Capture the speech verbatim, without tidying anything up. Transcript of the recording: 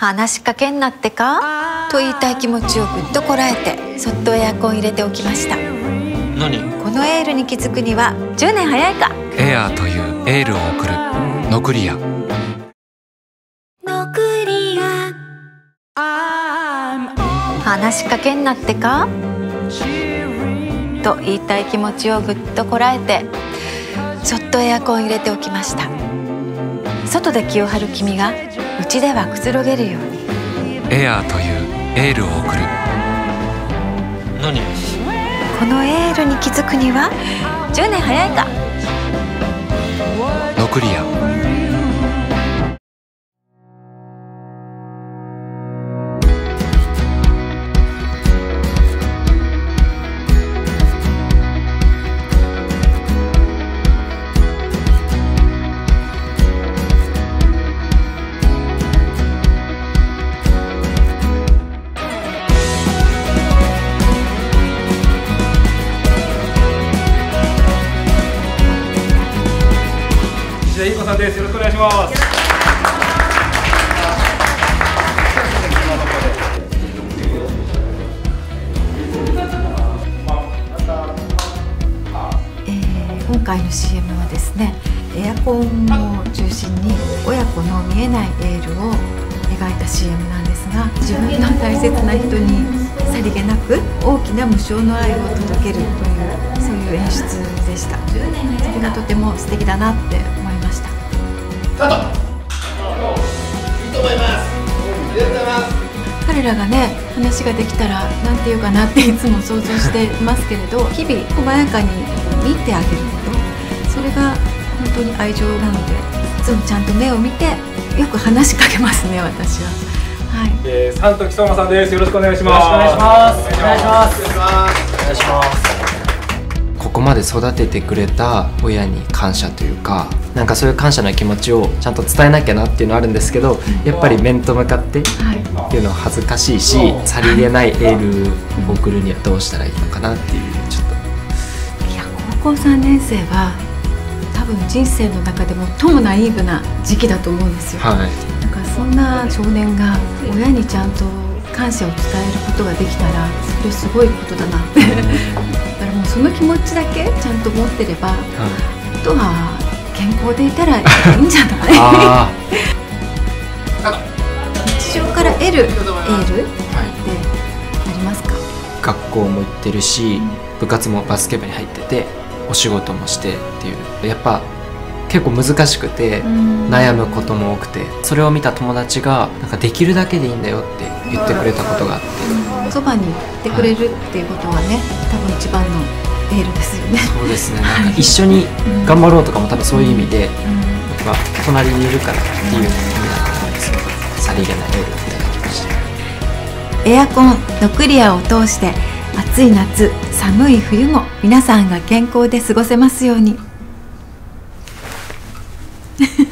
話しかけんなってかと言いたい気持ちをぐっとこらえて、そっとエアコン入れておきました。 何？ このエールに気づくにはじゅうねん早いか。 エアーというエールを送るノクリア。 ノクリア。話しかけんなってかと言いたい気持ちをぐっとこらえて、そっとエアコン入れておきました。外で気を張る君が内ではくつろげるように。 エアーというエールを送る。 何？ このエールに気づくにはじゅうねん早いか。 ノクリア。 石田裕子さんです。よろしくお願いします。 えー、今回の シーエム はですね、エアコンを中心に親子の見えないエールを描いた シーエム なんですが、自分の大切な人にさりげなく大きな無償の愛を届けるという、そういう演出でした。それがとても素敵だなって思いました。 スタート。いいと思います。ありがとうございます。 彼らがね、話ができたらなんていうかなっていつも想像していますけれど、日々細やかに見てあげること、それが本当に愛情なので、いつもちゃんと目を見てよく話しかけますね、私は。はい。 えー、三時相馬さんです。よろしくお願いします。 よろしくお願いします。お願いします。 お願いします。 ここまで育ててくれた親に感謝というか、なんかそういう感謝の気持ちをちゃんと伝えなきゃなっていうのはあるんですけど、やっぱり面と向かってっていうのは恥ずかしいし、さりげないエールを送るにはどうしたらいいのかなっていう、ちょっと。 いや、高校さんねん生は多分人生の中で最もナイーブな時期だと思うんですよ。 はい、 なんかそんな少年が親にちゃんと感謝を伝えることができたら、それすごいことだなってだからもうその気持ちだけちゃんと持ってれば、はい、あとは健康でいたらいいんじゃないあ日常から得るエールってありますか？ 学校も行ってるし、部活もバスケ部に入ってて、お仕事もしてっていう、やっぱ結構難しくて悩むことも多くて、それを見た友達がなんかできるだけでいいんだよって言ってくれたことがあって、 そばにいてくれるっていうことはね、多分一番のエールですよね。 そうですね。なんか一緒に頑張ろうとかも多分そういう意味で、僕は隣にいるからっていう意味だと思うんですけど、さりげないエールをいただきました。 エアコンノクリアを通して、暑い夏寒い冬も皆さんが健康で過ごせますように。